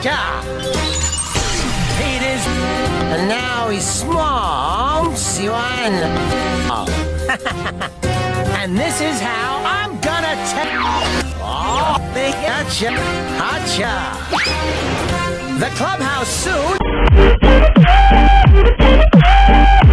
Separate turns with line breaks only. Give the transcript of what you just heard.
Gotcha! Peter's... And now he's small. See one? Oh. And this is how I'm gonna tell... Oh, they gotcha. Gotcha. The clubhouse soon...